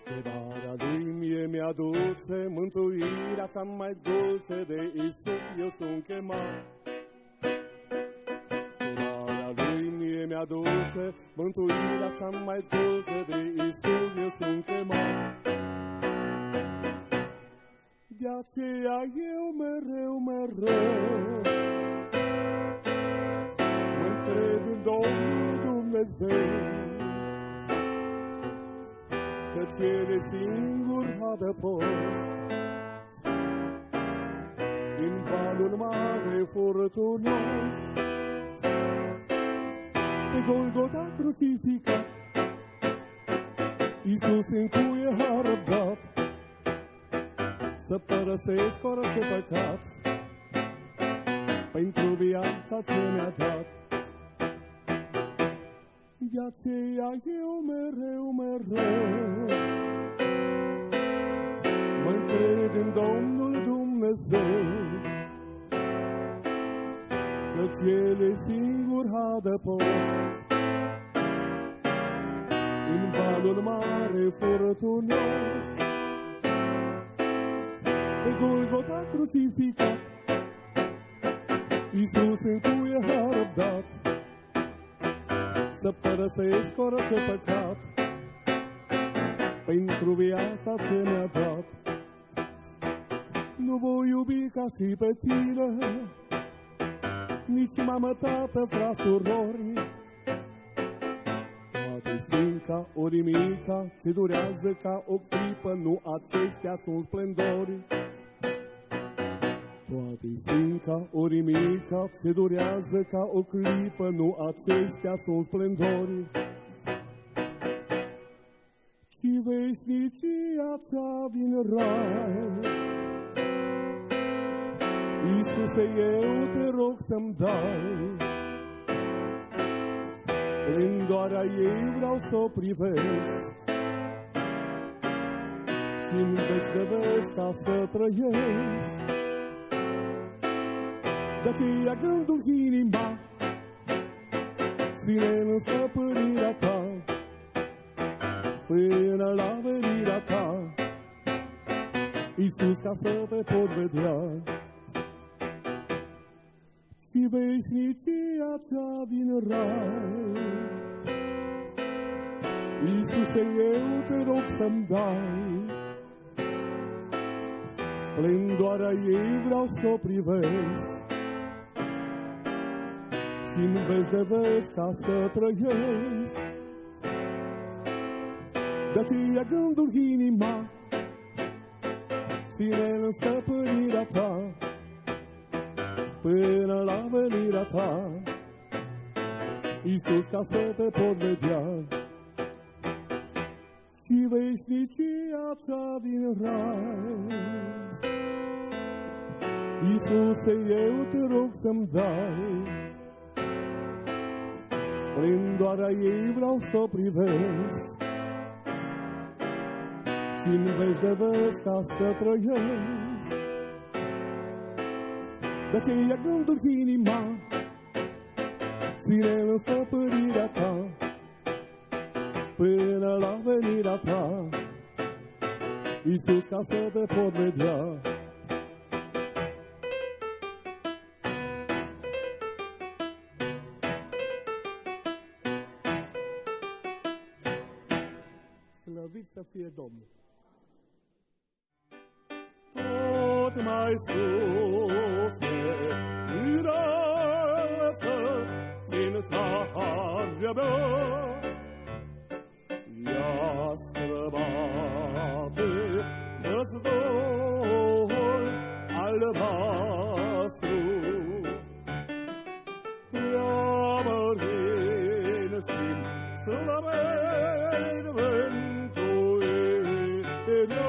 Chemarea lui mie mi-aduce mântuirea cea mai dulce de Iisus, eu sunt chemat. Chemarea lui mie mi-aduce mântuirea cea mai dulce de Iisus, eu sunt chemat. De aceea eu mereu mă-ncred în Domnul Dumnezeu, că-ți e singur adăpost. În valul mare furtunos, pe Golgota crucificat, Iisus în cuie a răbdat să părăsesc orice păcat pentru viața ce mi-a dat. De aceea eu mereu mă-ncred în Domnul Dumnezeu, că-ți El e singur adăpost. În valul mare furtunos, pe Golgota crucificat, Iisus în cuie a răbdat să părăsesc orice păcat pentru viața ce mi-a dat. Nu voi iubi ca și pe tine, nici mamă, tată, frați, surori. Toate sunt ca o rimica ce durează ca o clipă, nu acestea sunt splendori. Toate sunt ca o rimica ce durează ca o clipă, nu acestea sunt splendori. Și veșnicia ta din rai, Iisuse, eu te rog să-mi dai. Splendoarea ei vreau să o privesc și-n veci de veci ca să trăiesc. De-aceea gândul inima ține în stăpânirea ta până la venirea ta, Iisus, ca să te pot vedea. Și veșnicia cea din rai, Iisuse, eu te rog să-mi dai. Splendoarea ei vreau să o privesc și-n veci de veci ca să trăiesc. De-aceea gândul inima ține în stăpânirea ta până la venirea ta, Iisus, ca să te pot vedea. Și veșnicia cea din rai, Iisuse, eu te rog să-mi dai. Splendoarea ei vreau să o privesc și-n veci de veci ca să trăiesc. De-aceea gândul inima ține în stăpânirea ta până la venirea ta, Iisus, ca să te pot vedea. Slăvit să fie Domnul! Tot mai sus înaltă din tarea mea, ea străbate război albastru. Preamărin simt slăveni mântuirea,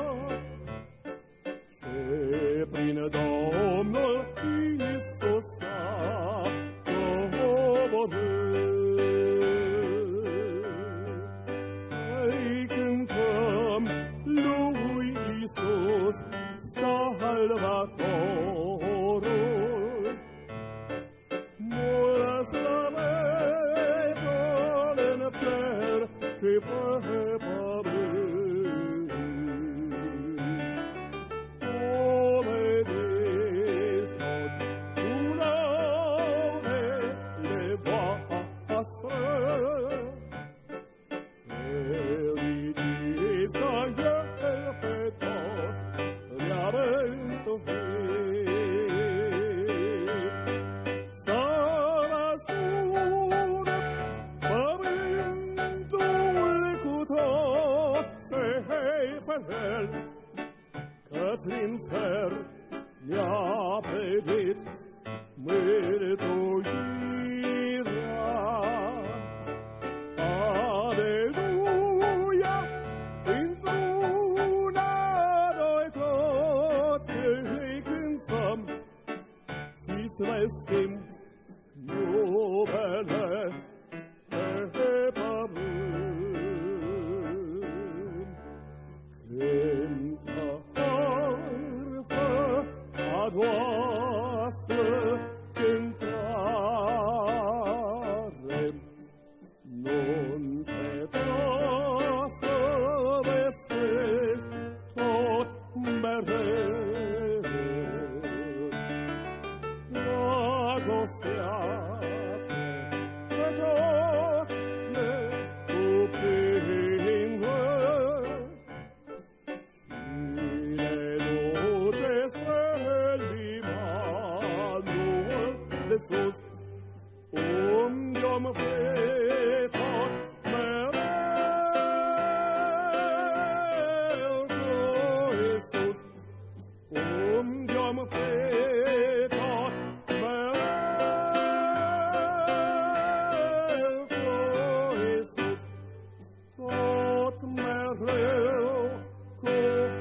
prin Domnul Iisus s-a coborât. Îi cântăm lui Iisus Salvatorul, mult slăvește în cer și pe pământ. el, că prin cer mi-a pedit mântuirea. Aleluia, într-una noi toți îi cântăm și slăvim numele pe pământ. Cântă harfă a voastră cântare, nu-nte să vestesc tot mereu. Dragostea pe tot ne cuprinde, cine nu te Imanuel de sus, unde-om fi tot mereu cu Iisus, unde-om fi tot mereu cu Iisus, tot mereu cu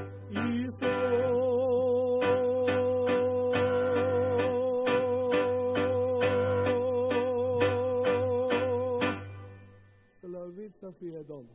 Slăvit să fie Domnul!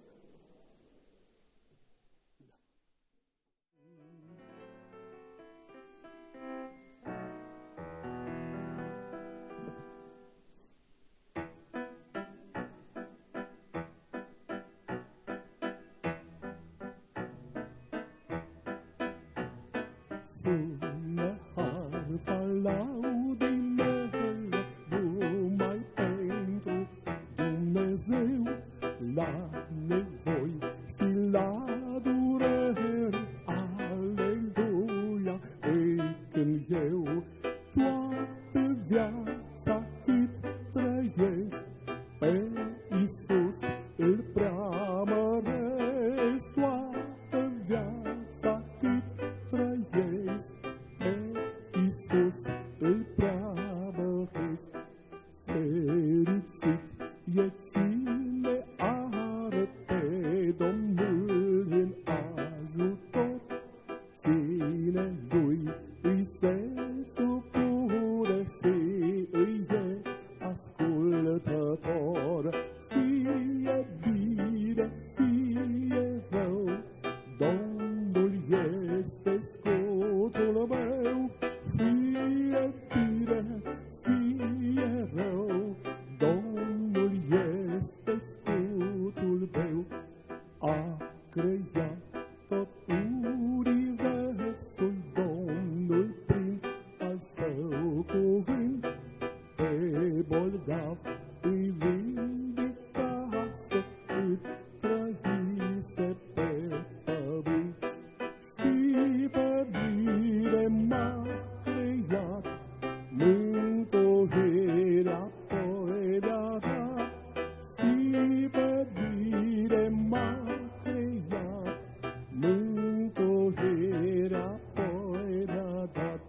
Sună harfa laudei mele, numai pentru Dumnezeu, la nevoi și la dureri. Aleluia, îi cânt eu, toată viața cât trăiesc, pe Iisus îl preamăresc. Toată viața cât trăiesc, pe Iisus îl preamăresc. Fericit e cine are pe Domnul în ajutor, cine lui îi se supune și îi e ascultător. Fie bine, fie rău, Domnul este scutul meu. Fie bine, fie rău, Domnul este scutul meu. A creat tot universul Domnul prin al său cuvânt, pe bolnav îi vindicase, cât trăise pe pământ. Și pe mine m-a creat, mântuirea apoi mi-a dat. Și pe mine m-a creat, mântuirea apoi mi-a dat.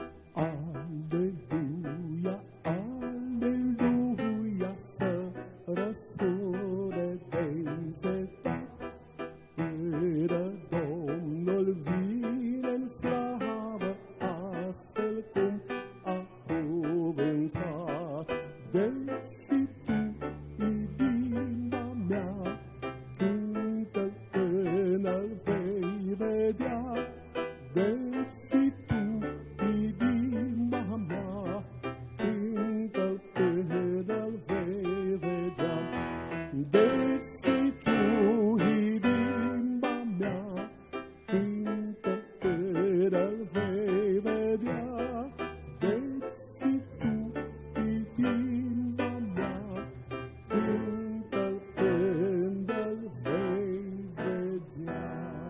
Aleluia, aleluia, să răsune de-ncetat, până Domnul vine în slavă, astfel cum a cuvântat. Deși tu, inima mea, cântă până-l vei vedea. Deși tu, inima mea, cântă până-l vei vedea. Deși tu, inima mea, cântă până-l vei vedea. Deși tu, inima mea, cântă până-l vei vedea.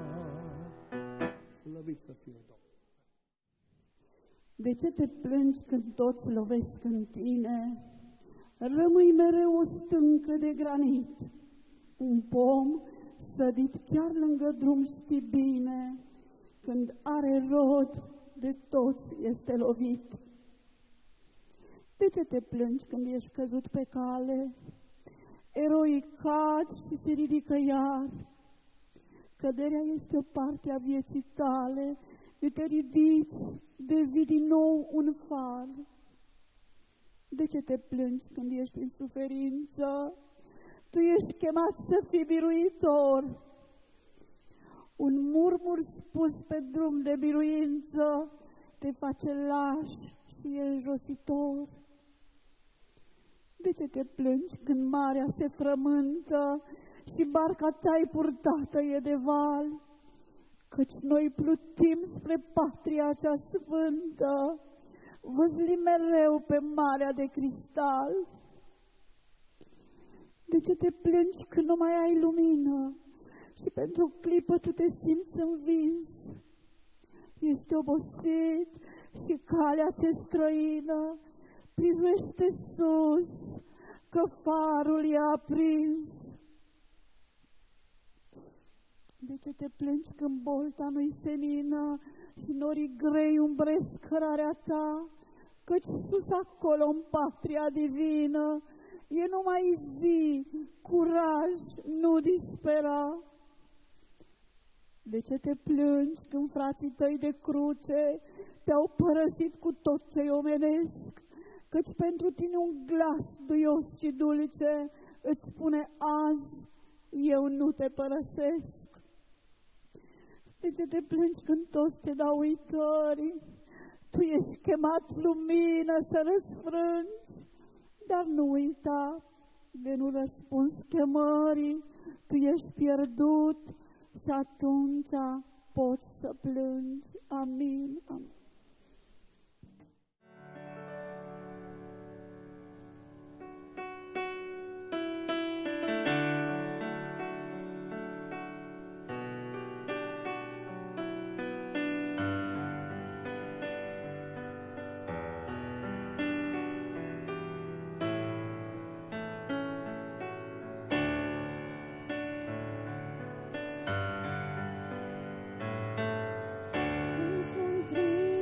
Slăvit să fie Domnul! De ce te plângi când toți lovesc în tine? Rămâi mereu o stâncă de granit, un pom sădit chiar lângă drum știi bine, când are rod, de toți este lovit. De ce te plângi când ești căzut pe cale? Eroii cad și se ridică iar. Căderea este o parte a vieții tale, de te ridici, devii din nou un far. De ce te plângi când ești în suferință? Tu ești chemat să fii biruitor. Un murmur spus pe drum de biruință te face laș și înjositor. De ce te plângi când marea se frământă și barca ta-i purtată e de val? Căci noi plutim spre patria cea sfântă, văzlim mereu pe marea de cristal. De ce te plângi când nu mai ai lumină și pentru o clipă tu te simți învins? Ești obosit și calea ți-e străină, privește sus, că farul e aprins. De ce te plângi când bolta nu-i senină și norii grei umbresc cărarea ta? Căci sus acolo, în patria divină, e numai zi, curaj, nu dispera. De ce te plângi când frații tăi de cruce te-au părăsit cu tot ce-i omenesc? Căci pentru tine un glas duios și dulce îți spune azi, eu nu te părăsesc. De ce te plângi când toți te dau uitări? Tu ești chemat lumină să răsfrângi, dar nu uita de nu răspuns chemării, tu ești pierdut și atunci poți să plângi. Amin. Amin. Când sunt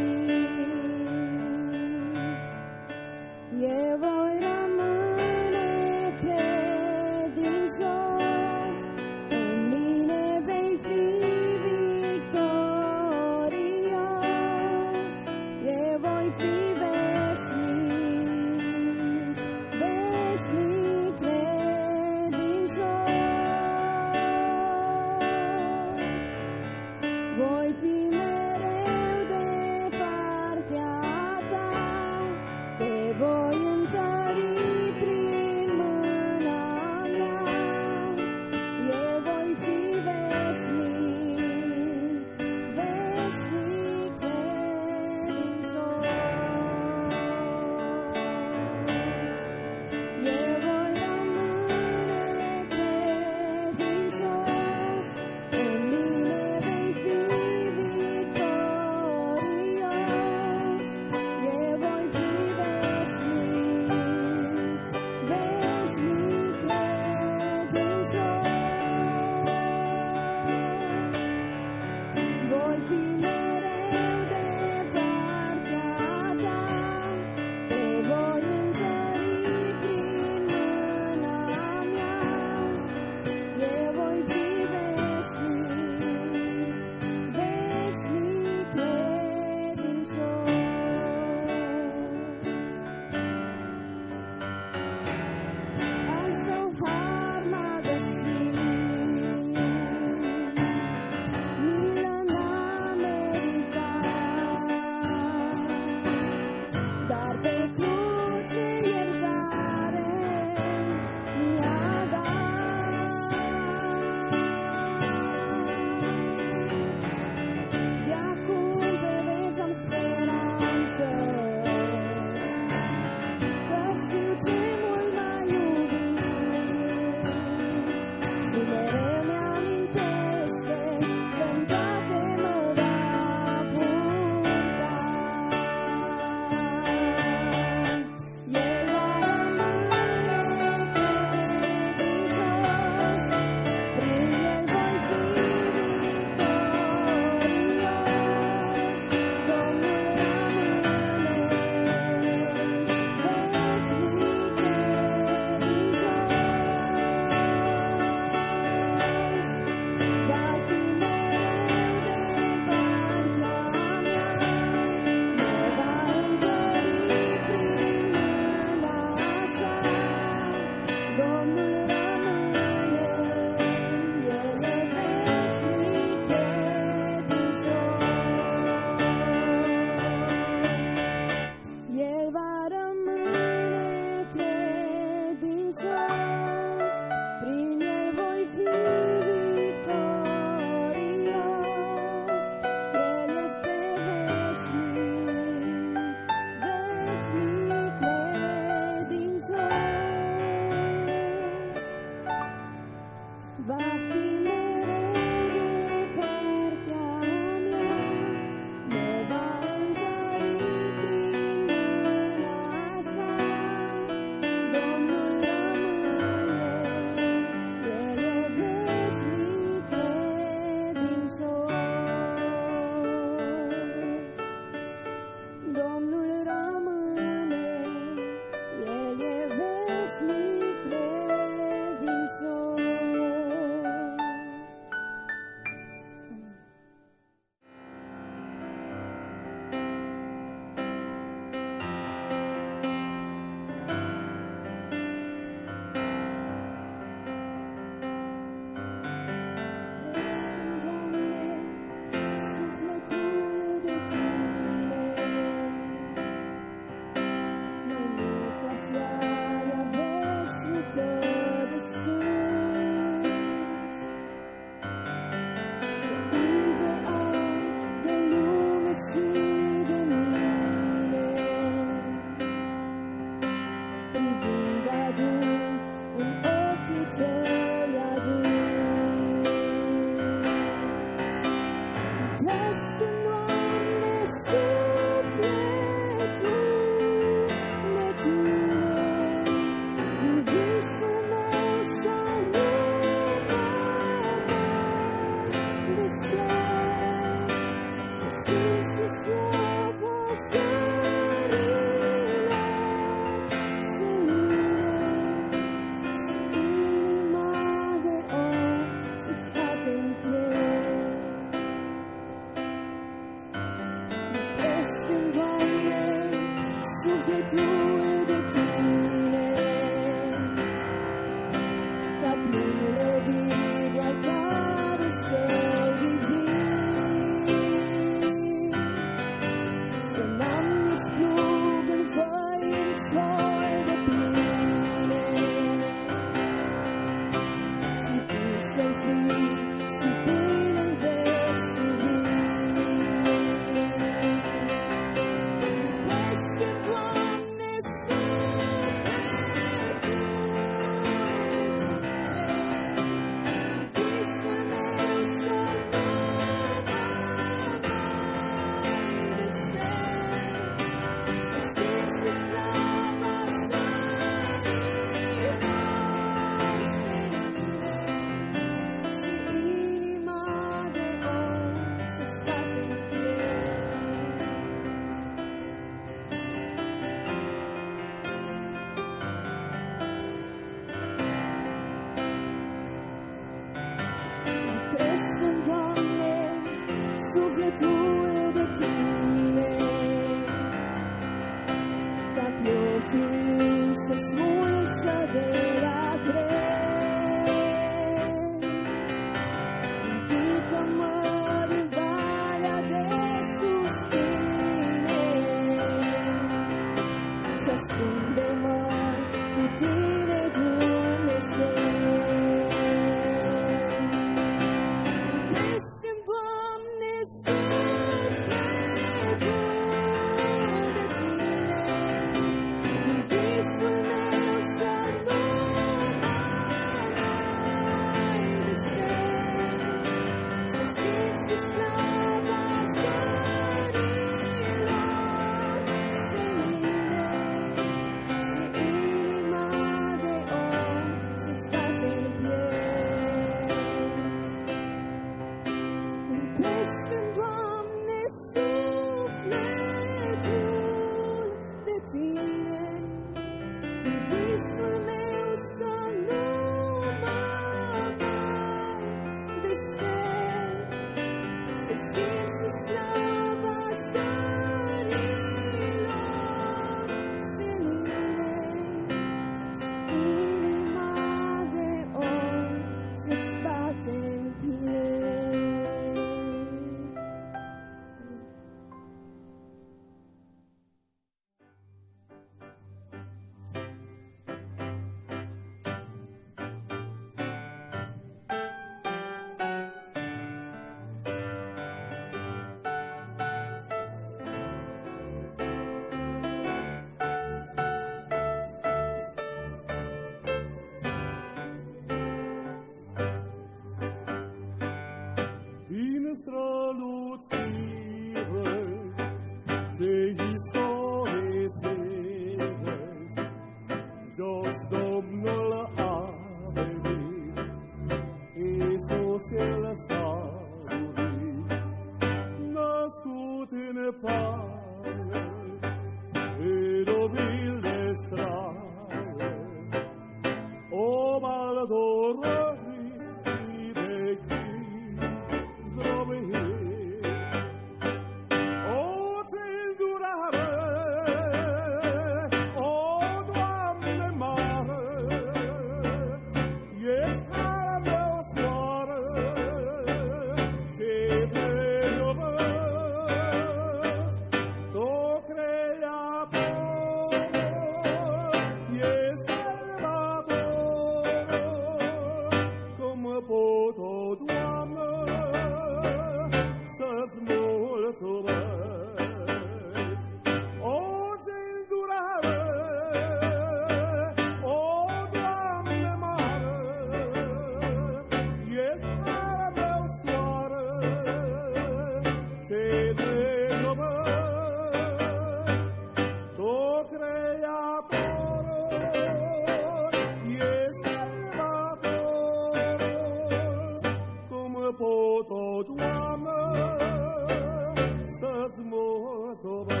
să-ți mulțumesc.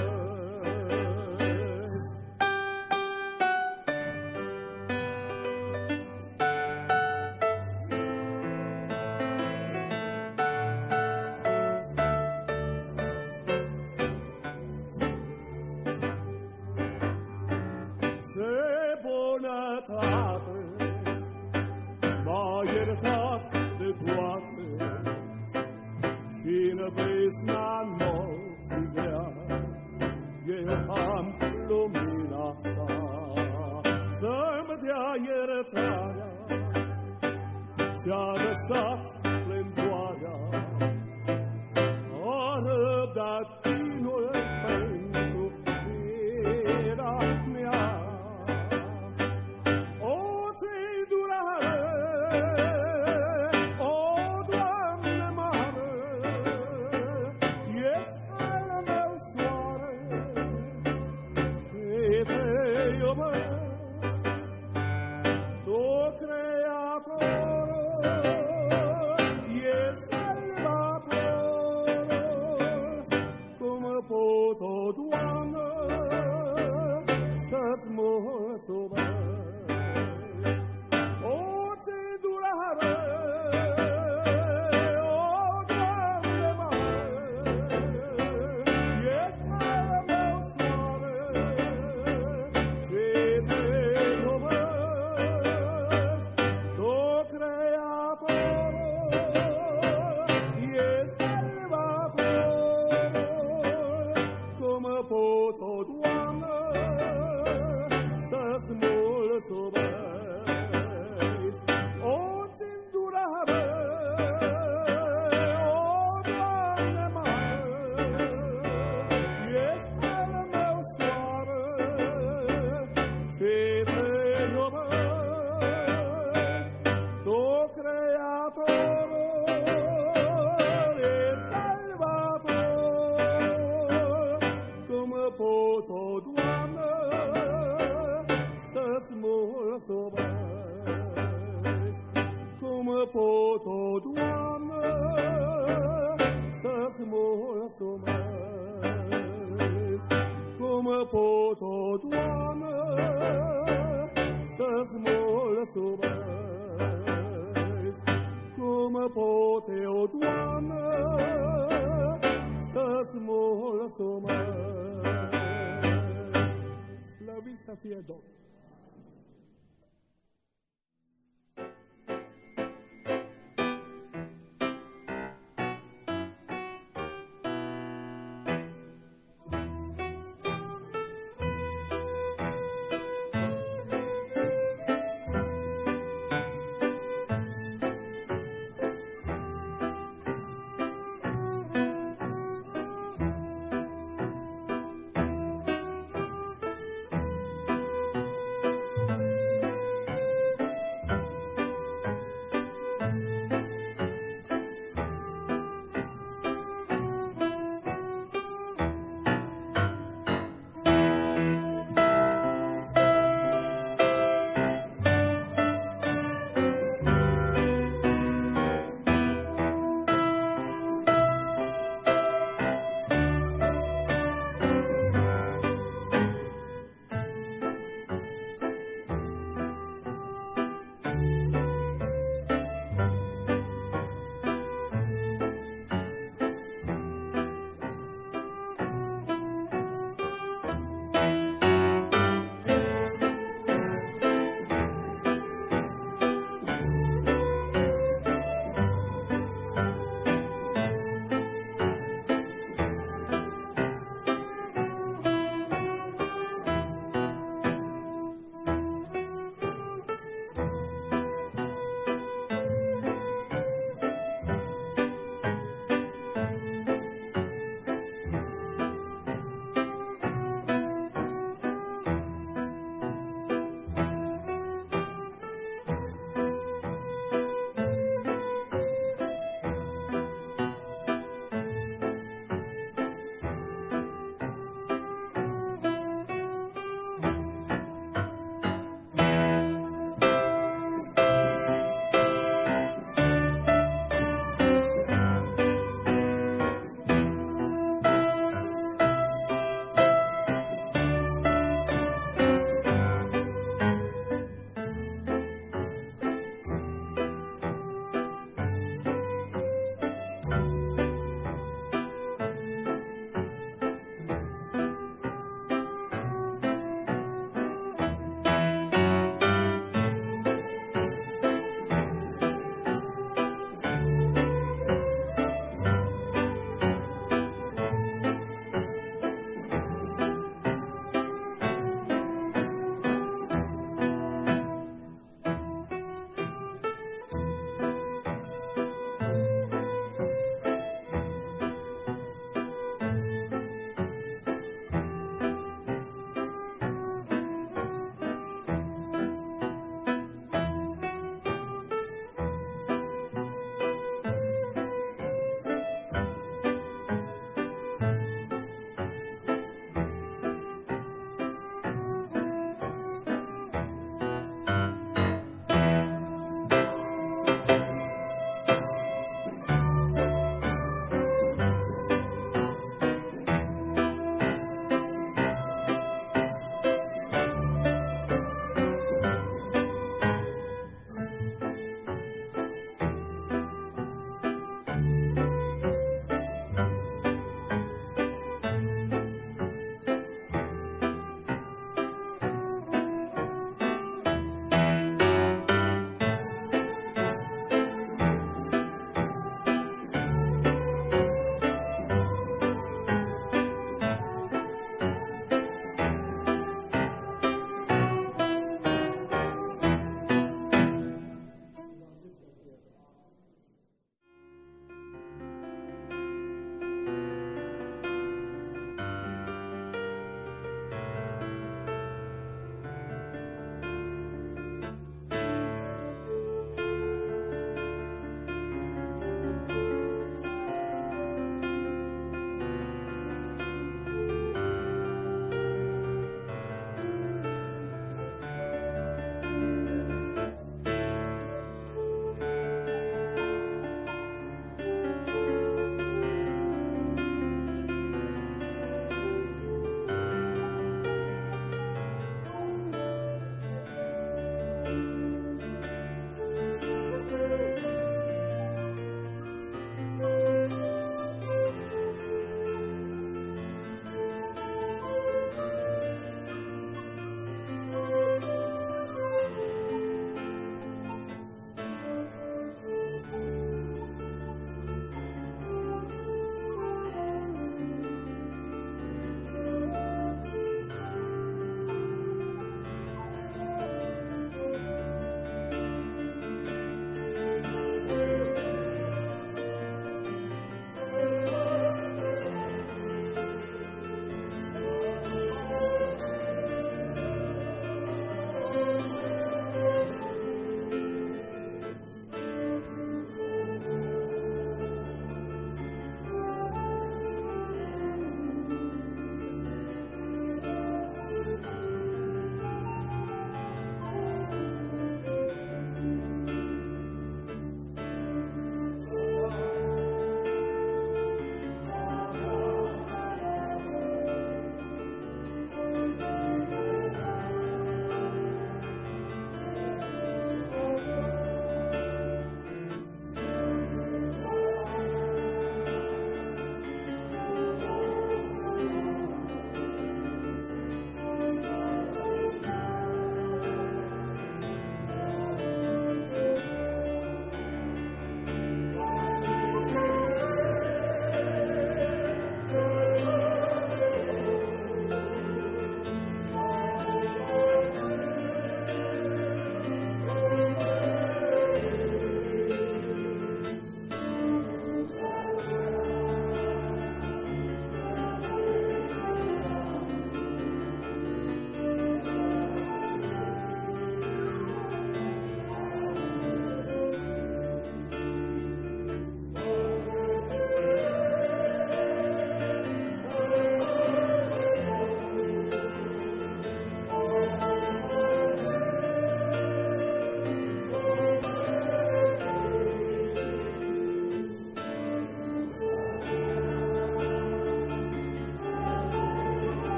Ce bunătate m-a iertat de toate și-n vesna nopții grea eu am lumina ta. Să-mi dea iertarea și-a lăsat splendoarea, a răbdat chinul pentru fiera mea.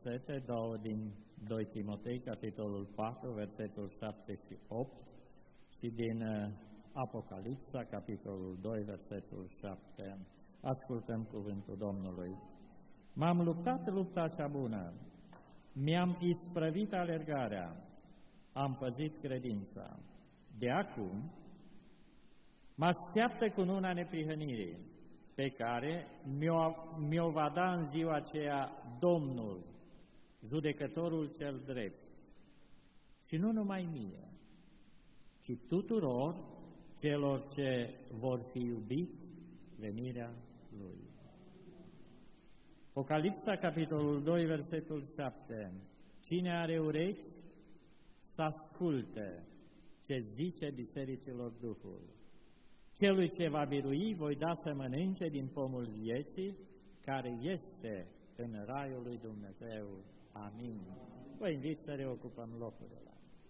versete, două din 2 Timotei, capitolul 4, versetul 7 și 8, și din Apocalipsa, capitolul 2, versetul 7. Ascultăm cuvântul Domnului. M-am luptat lupta cea bună, mi-am isprăvit alergarea, am păzit credința. De acum mă așteaptă cununa neprihănirii, pe care mi-o va da în ziua aceea Domnul, judecătorul cel drept. Și nu numai mie, ci tuturor celor ce vor fi iubiți venirea Lui. Apocalipsa, capitolul 2, versetul 7. Cine are urechi, să asculte ce zice bisericilor Duhul. Celui ce va birui, voi da să mănânce din pomul vieții, care este în raiul lui Dumnezeu. Amin. Vă invit să reocupăm locurile.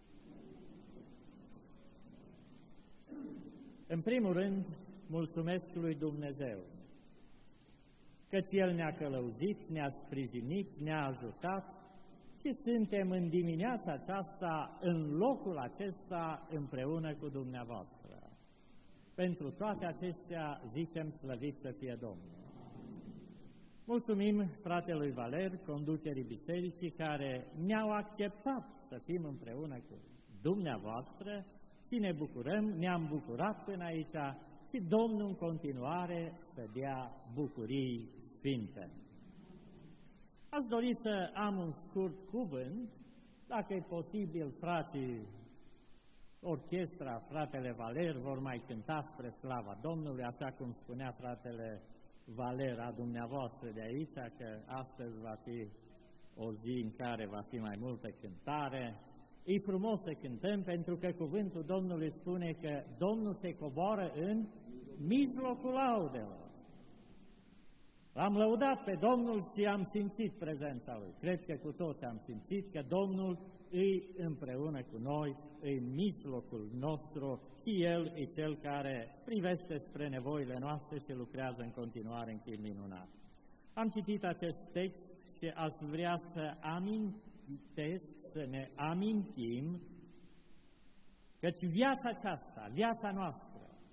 În primul rând, mulțumesc lui Dumnezeu, căci El ne-a călăuzit, ne-a sprijinit, ne-a ajutat și suntem în dimineața aceasta, în locul acesta, împreună cu dumneavoastră. Pentru toate acestea zicem slăvit să fie Domnul. Mulțumim fratelui Valer, conducerii bisericii, care ne-au acceptat să fim împreună cu dumneavoastră și ne bucurăm, ne-am bucurat până aici și Domnul în continuare să dea bucurii sfinte. Aș dori să am un scurt cuvânt, dacă e posibil, frații, orchestra, fratele Valer vor mai cânta spre slava Domnului, așa cum spunea fratele Valer a dumneavoastră de aici, că astăzi va fi o zi în care va fi mai multă cântare. E frumos să cântăm, pentru că cuvântul Domnului spune că Domnul se coboară în mijlocul laudelor. L-am lăudat pe Domnul și am simțit prezența Lui. Cred că cu toți am simțit că Domnul îi împreună cu noi, îi în mijlocul nostru și El e Cel care privește spre nevoile noastre și lucrează în continuare în chip minunat. Am citit acest text și aș vrea să amintesc, să ne amintim căci viața aceasta, viața noastră,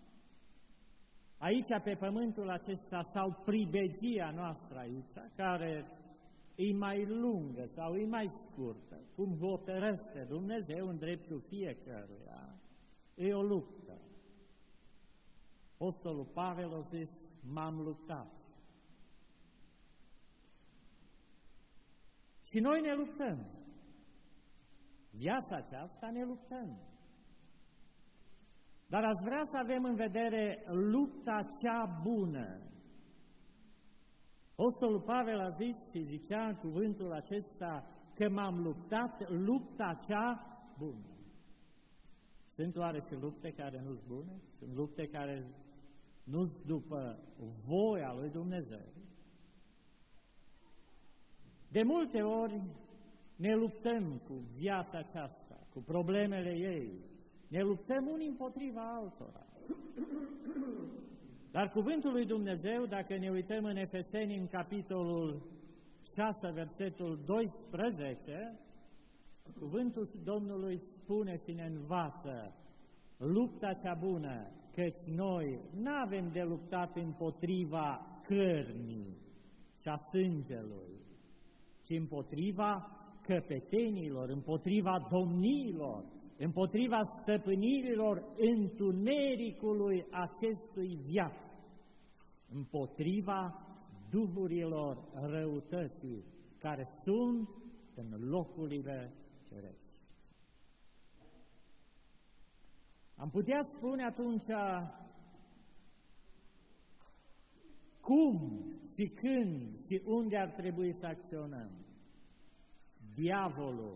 aici pe pământul acesta sau pribegia noastră aici, care e mai lungă sau e mai scurtă, cum hotărăște Dumnezeu în dreptul fiecăruia, e o luptă. Apostolul Pavel a zis, m-am luptat. Și noi ne luptăm. Viața aceasta ne luptăm. Dar aș vrea să avem în vedere lupta cea bună. Apostolul Pavel a zis și zicea în cuvântul acesta că m-am luptat lupta cea bună. Sunt oare și lupte care nu-s bune? Sunt lupte care nu-s după voia lui Dumnezeu. De multe ori ne luptăm cu viața aceasta, cu problemele ei, ne luptăm unii împotriva altora. Dar cuvântul lui Dumnezeu, dacă ne uităm în Efeseni, în capitolul 6, versetul 12, cuvântul Domnului spune și ne învață lupta cea bună, căci noi n-avem de luptat împotriva cărnii și a sângelui, ci împotriva căpetenilor, împotriva domniilor, împotriva stăpânirilor întunericului acestui viac, împotriva duhurilor răutății care sunt în locurile cerești. Am putea spune atunci cum și când și unde ar trebui să acționăm. Diavolul,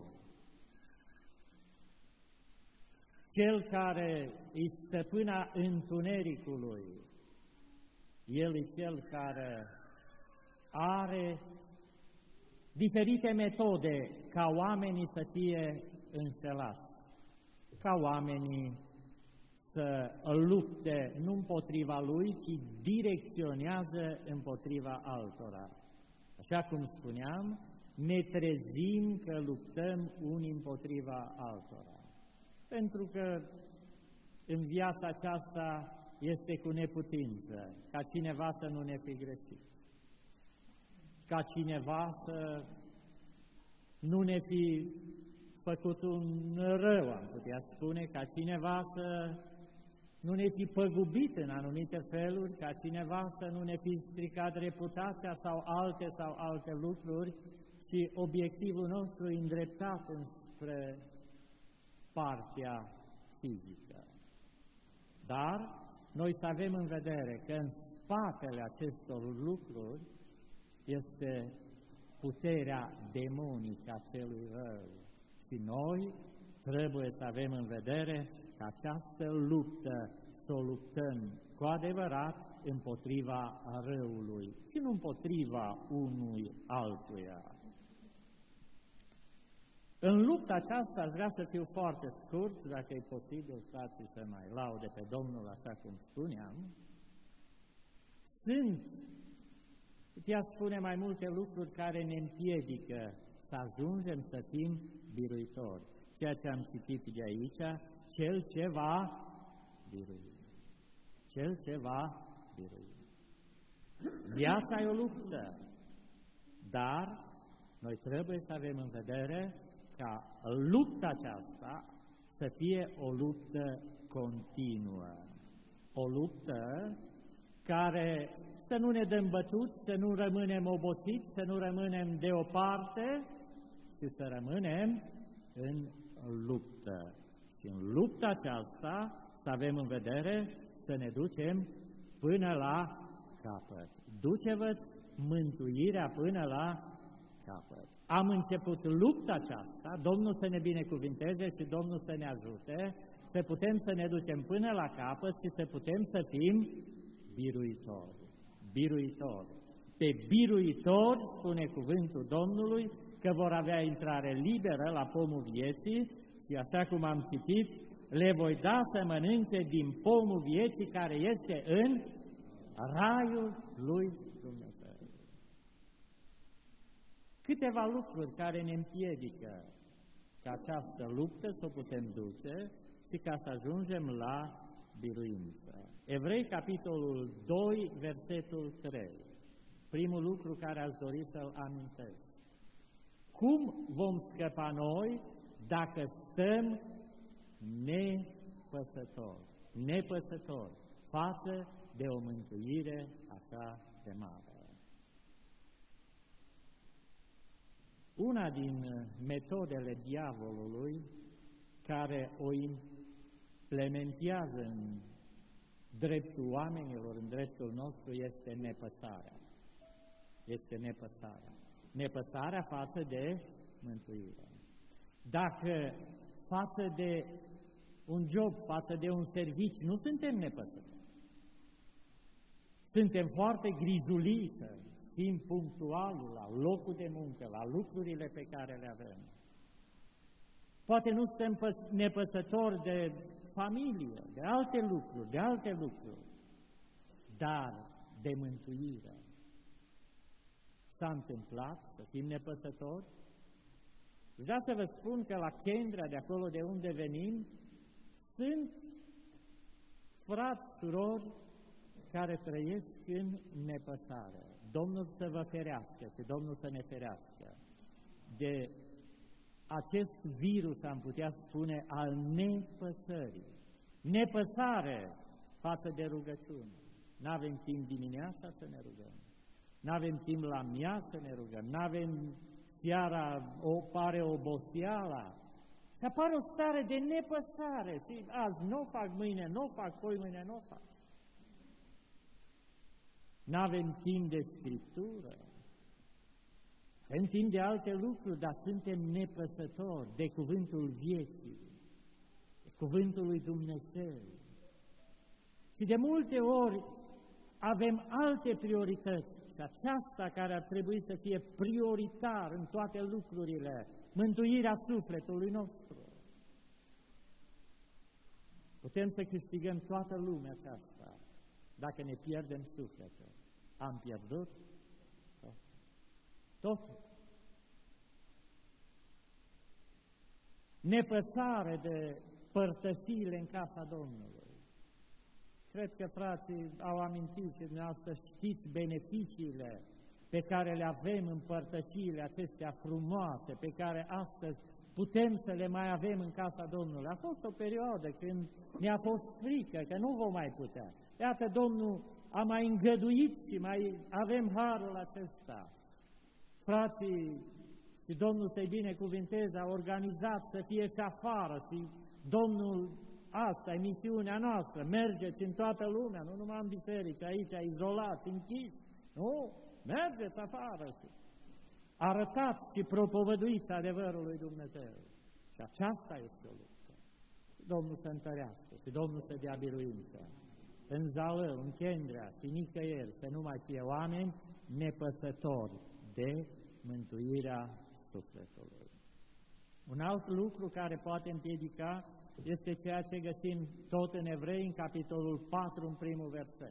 cel care îi stăpâna întunericului, el e cel care are diferite metode ca oamenii să fie înșelați, ca oamenii să lupte nu împotriva lui, ci direcționează împotriva altora. Așa cum spuneam, ne trezim că luptăm unii împotriva altora. Pentru că în viața aceasta este cu neputință ca cineva să nu ne fi greșit, ca cineva să nu ne fi făcut un rău, am putea spune, ca cineva să nu ne fi păgubit în anumite feluri, ca cineva să nu ne fi stricat reputația sau alte lucruri, și obiectivul nostru e îndreptat înspre partea fizică. Dar noi să avem în vedere că în spatele acestor lucruri este puterea demonică a celui rău. Și noi trebuie să avem în vedere că această luptă să o luptăm cu adevărat împotriva răului și nu împotriva unui altuia. În lupta aceasta aș vrea să fiu foarte scurt, dacă e posibil, frații, să mai laude pe Domnul, așa cum spuneam. Sunt, putea spune, mai multe lucruri care ne împiedică să ajungem să fim biruitori. Ceea ce am citit de aici, cel ce va birui. Cel ce va birui. Viața e o luptă, dar noi trebuie să avem în vedere ca lupta aceasta să fie o luptă continuă. O luptă care să nu ne dăm bătuți, să nu rămânem obosiți, să nu rămânem deoparte, ci să rămânem în luptă. Și în lupta aceasta să avem în vedere să ne ducem până la capăt. Duce-vă mântuirea până la capăt. Am început lupta aceasta, Domnul să ne binecuvinteze și Domnul să ne ajute, să putem să ne ducem până la capăt și să putem să fim biruitori. Biruitori. Pe biruitori, spune cuvântul Domnului, că vor avea intrare liberă la pomul vieții și, așa cum am citit, le voi da să mănânce din pomul vieții care este în raiul lui Dumnezeu. Câteva lucruri care ne împiedică ca această luptă să o putem duce și ca să ajungem la biruință. Evrei, capitolul 2, versetul 3. Primul lucru care aș dori să-l amintesc. Cum vom scăpa noi dacă stăm nepăsători față de o mântuire așa de mare? Una din metodele diavolului care o implementează în dreptul oamenilor, în dreptul nostru, este nepăsarea. Este nepăsarea. Nepăsarea față de mântuire. Dacă față de un job, față de un serviciu, nu suntem nepăsători. Suntem foarte grijulii să fim punctuali la locul de muncă, la lucrurile pe care le avem. Poate nu suntem nepăsători de familie, de alte lucruri, dar de mântuire. S-a întâmplat să fim nepăsători? Vreau să vă spun că la Kendra, de acolo de unde venim, sunt frați, surori care trăiesc în nepăsare. Domnul să vă ferească și Domnul să ne ferească de acest virus, am putea spune, al nepăsării. Nepăsare față de rugăciune. N-avem timp dimineața să ne rugăm. N-avem timp la miază să ne rugăm. N-avem seara, pare oboseala. Și apare o stare de nepăsare. Și azi nu o fac, mâine nu o fac, poi mâine nu o fac. N-avem timp de Scriptură. Avem timp de alte lucruri, dar suntem nepăsători de cuvântul vieții, de cuvântul lui Dumnezeu. Și de multe ori avem alte priorități și aceasta care ar trebui să fie prioritar în toate lucrurile, mântuirea sufletului nostru. Putem să câștigăm toată lumea aceasta dacă ne pierdem sufletul. Am pierdut tot. nepăsare de părtășiile în casa Domnului. Cred că frații au amintit și dumneavoastră știți beneficiile pe care le avem în părtășiile acestea frumoase, pe care astăzi putem să le mai avem în casa Domnului. A fost o perioadă când ne-a fost frică că nu vom mai putea. Iată, Domnul a mai îngăduit și mai avem harul acesta. Frații și Domnul să-i binecuvinteze, a organizat să fie și afară și Domnul, asta e misiunea noastră, mergeți în toată lumea, nu numai în biserică, aici, izolați, închiși, nu? Mergeți afară și arătați și propovăduiți adevărul lui Dumnezeu. Și aceasta este o luptă. Domnul să întărească și Domnul să dea biruință. În Zalău, în Chendrea și nicăieri să nu mai fie oameni nepăsători de mântuirea sufletului. Un alt lucru care poate împiedica este ceea ce găsim tot în Evrei, în capitolul 4, în primul verset.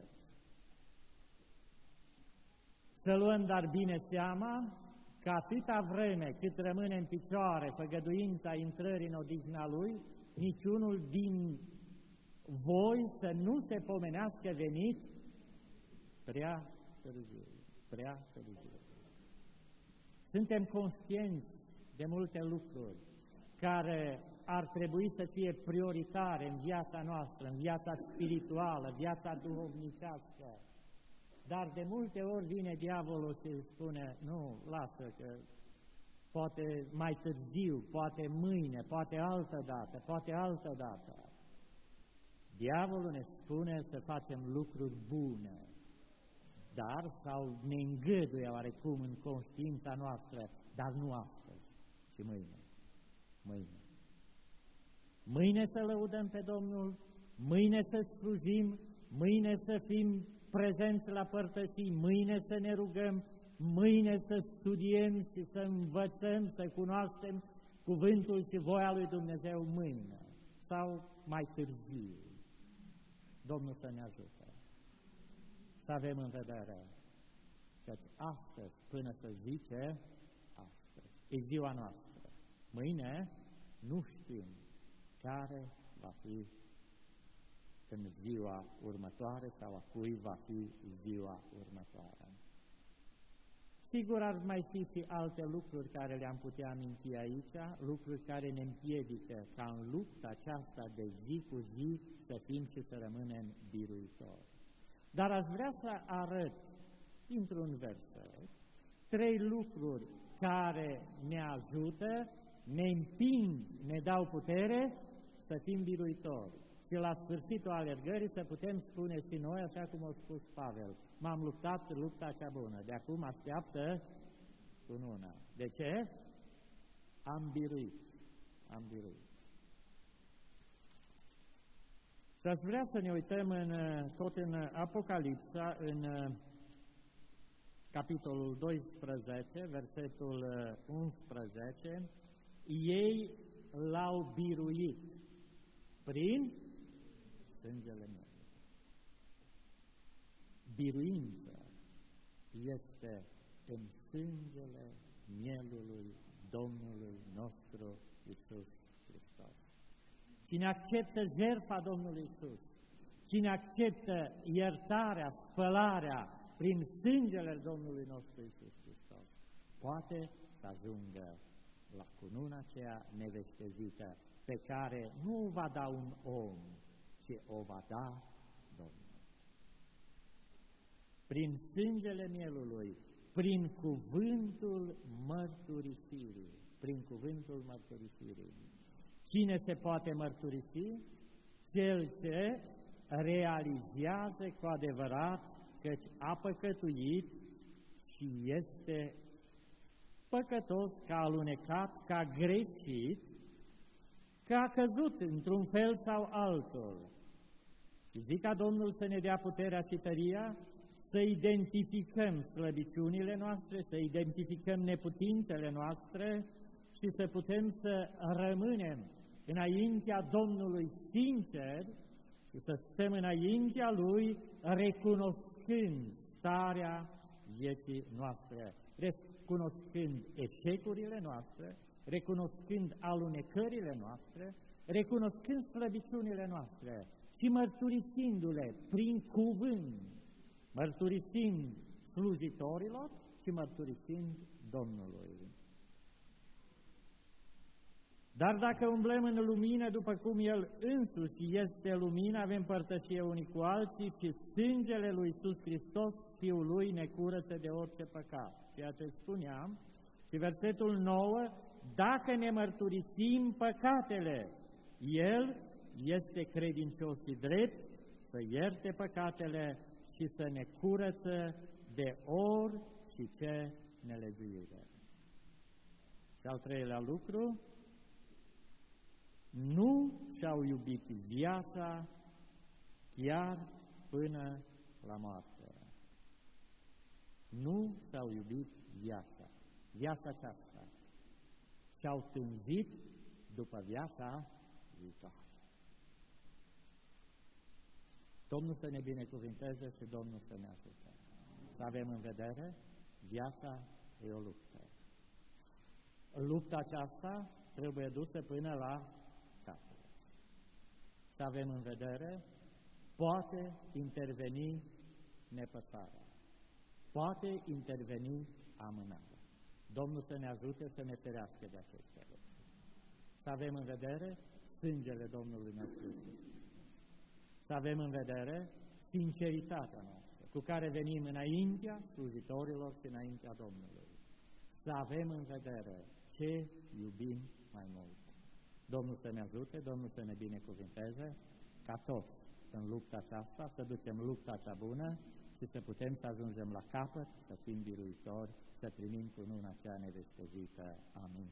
Să luăm dar bine seama că atâta vreme cât rămâne în picioare făgăduința intrării în odihna Lui, niciunul din voi să nu se pomenească venit prea târziu, prea târziu. Suntem conștienți de multe lucruri care ar trebui să fie prioritare în viața noastră, în viața spirituală, viața duhovnicească. Dar de multe ori vine diavolul și spune, nu, lasă că poate mai târziu, poate mâine, poate altă dată, poate altă dată. Diavolul ne spune să facem lucruri bune, dar sau ne îngăduie oarecum în conștiința noastră, dar nu astăzi, ci mâine. Mâine. Mâine să lăudăm pe Domnul, mâine să slujim, mâine să fim prezenți la părtășii, mâine să ne rugăm, mâine să studiem și să învățăm, să cunoaștem cuvântul și voia lui Dumnezeu mâine sau mai târziu. Domnul să ne ajute. Să avem în vedere că astăzi, până să zice, astăzi, e ziua noastră. Mâine nu știm care va fi în ziua următoare sau a cui va fi ziua următoare. Sigur, ar mai fi și alte lucruri care le-am putea aminti aici, lucruri care ne împiedică ca în lupta aceasta de zi cu zi să fim și să rămânem biruitori. Dar aș vrea să arăt, dintr-un verset, 3 lucruri care ne ajută, ne împing, ne dau putere să fim biruitori. Și la sfârșitul alergării să putem spune și noi, așa cum a spus Pavel, m-am luptat lupta cea bună, de acum așteaptă cununa. De ce? Am biruit. Am biruit. Și aș vrea să ne uităm tot în Apocalipsa, în capitolul 12, versetul 11, ei l-au biruit prin sângele meu. Biruința este în sângele mielului Domnului nostru Iisus Hristos. Cine acceptă jertfa Domnului Iisus, cine acceptă iertarea, spălarea prin sângele Domnului nostru Iisus Hristos, poate să ajungă la cununa aceea neveștezită, pe care nu o va da un om, ci o va da Domnul. Prin sângele mielului, prin cuvântul mărturisirii, prin cuvântul mărturisirii. Cine se poate mărturisi? Cel ce realizează cu adevărat căci a păcătuit și este păcătos, că a alunecat, că a greșit, că a căzut într-un fel sau altul. Și zic ca Domnul să ne dea puterea și tăria să identificăm slăbiciunile noastre, să identificăm neputințele noastre și să putem să rămânem înaintea Domnului sinceri și să stăm înaintea Lui recunoscând starea vieții noastre, recunoscând eșecurile noastre, recunoscând alunecările noastre, recunoscând slăbiciunile noastre și mărturisindu-le prin cuvânt, mărturisind slujitorilor și mărturisind Domnului. Dar dacă umblăm în lumină, după cum El însuși este lumină, avem părtășie unii cu alții și sângele lui Iisus Hristos, Fiul Lui, ne curăță de orice păcat. Ceea ce spuneam, și versetul 9, dacă ne mărturisim păcatele, El este credincios și drept să ierte păcatele și să ne curăță de orice nelegiuire. Și al treilea lucru, nu și-au iubit viața chiar până la moarte. Nu și-au iubit viața aceasta. Și-au tânjit după viața viitoare. Domnul să ne binecuvinteze și Domnul să ne ajute. Să avem în vedere, viața e o luptă. Lupta aceasta trebuie dusă până la capăt. Să avem în vedere, poate interveni nepăsarea, poate interveni amânarea. Domnul să ne ajute să ne ferească de aceste lucruri. Să avem în vedere sângele Domnului nostru Iisus. Să avem în vedere sinceritatea noastră, cu care venim înaintea slujitorilor și înaintea Domnului. Să avem în vedere ce iubim mai mult. Domnul să ne ajute, Domnul să ne binecuvinteze, ca toți în lupta aceasta, să ducem lupta cea bună și să putem să ajungem la capăt, să fim biruitori, să primim cununa cea nevestejită. Amin.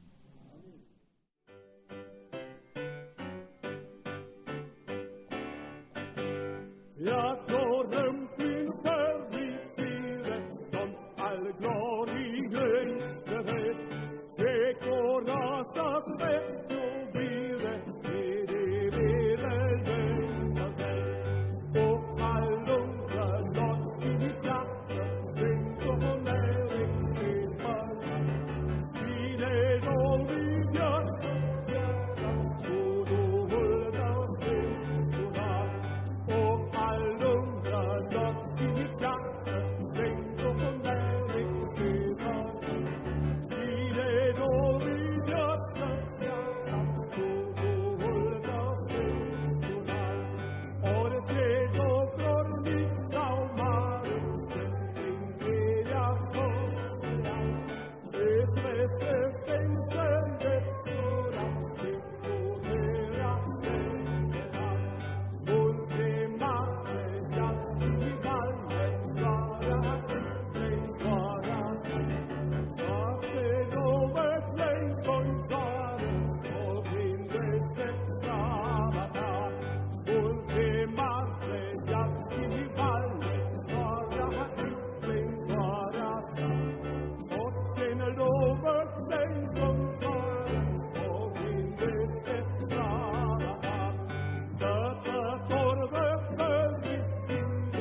Te adorăm prin fericire, Domn al gloriei cerești, pe coroasa de iubire, iubire de înălțări. O alungă-nos din viață, prin întuneric și păcat, cine dori viață, cu Duhul tău sfânt. O alungă-nos din viață, prin întuneric și păcat, cine dori viață, cu Duhul tău sfânt. Orice doctor mic sau mare, încheia soția, îți vestește înțelepciunea și puterea tăia. Multe mare de-ați inimale, soarea prin soarea ta, toate dovezi înconjoară, oglindește slava ta. Multe mare de-ați inimale, soarea prin soarea ta, toate dovezi înconjoară, oglindește slava ta. Dătător de fericire,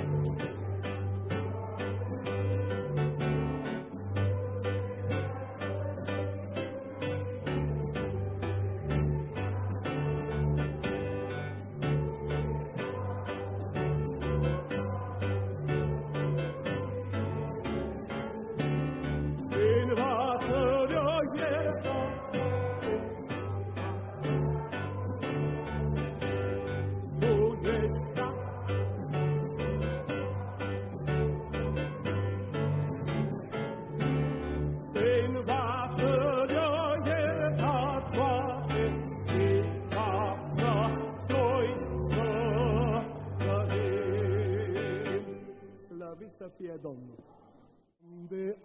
învață de-o iertare, bunătate. Învață de-o iertare, și noi să trăim. Slăvit să fie Domnul! De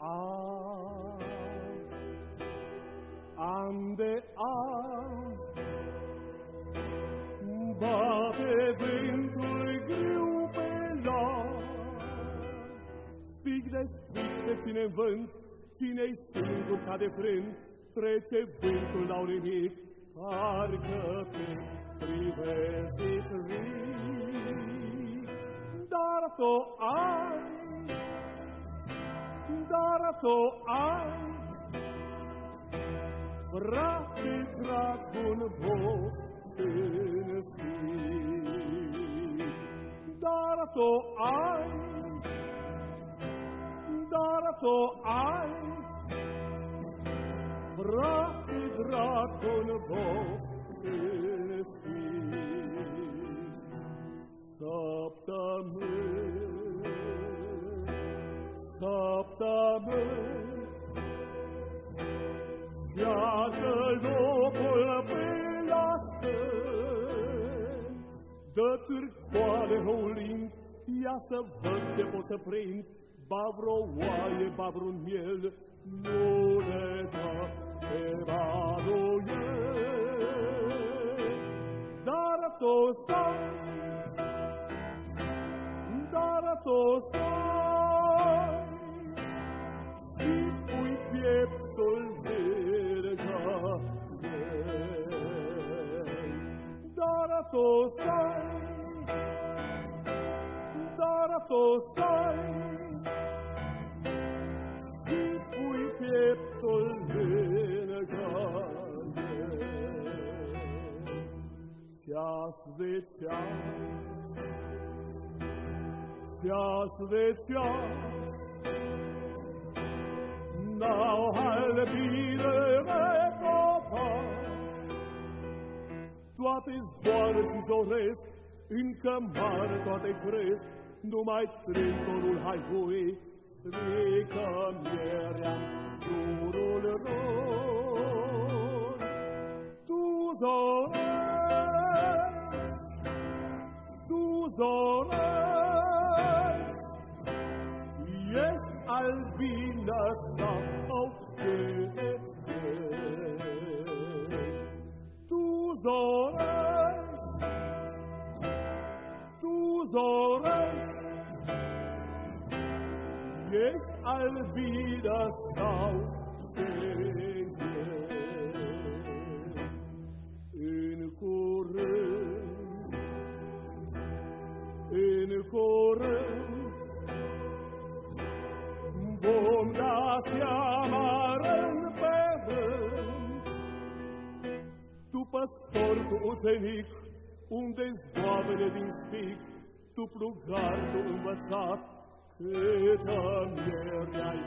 an de an, bate vântul greu pe loc. Stig de stig de ține în vânt, cine-i singur ca de frânt, trece vântul la un nimic, parcă te privești ric. Dar tu ai, frate drag un voc în sfânt. Dar tu ai, frate drag un voc în sfânt. Săptămâni, iată locul pe la stânt, dă târcoale Hăulin, ia să văd ce pot să prind, ba vreo oaie, ba vreun miel, nu le dă pe baduiel. Dar tu stai, și pui pieptul vergălei. Dar tu stai, și pui pieptul vergălei. Ceas de ceas, n-au halbire recopat. Toate zboară și zoresc, în cămară toate cresc, numai trântorul haihui strică mierea jurul rol. Tu zorești, ești albină sau cerești. Tu zorești, ești albină sau cerești. În curând, vom da seama rând pe rând. Tu păstor, tu ucenic, unde-s oamene din spic, tu plugar, tu învățat, câtă miere ai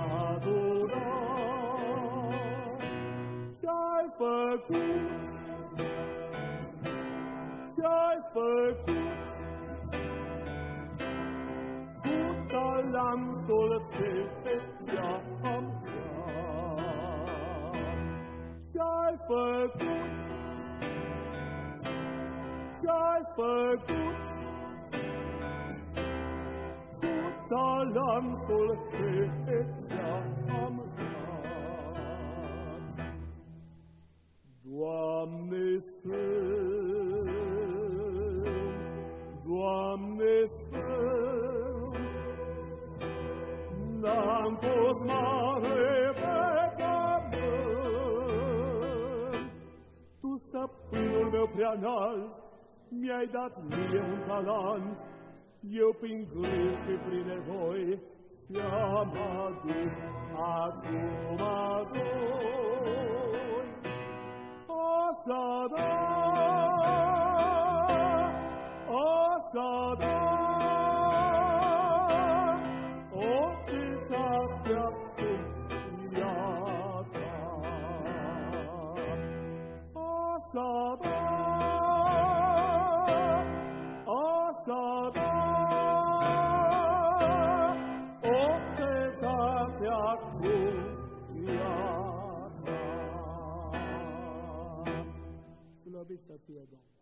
adunat. Ce-ai făcut? Ce-ai făcut? Talentul pe te-am dat. Ce-ai făcut? Ce-ai făcut? Cu talentul pe te-am dat. Doamne Sfânt, Doamne Sfânt, n-am fost mare pe pământ. Tu, stăpânul meu preanalt, mi-ai dat mie un talent, eu prin greu și prin nevoi ți-am adus acum doi. Așa da, slăvit să fie Domnul.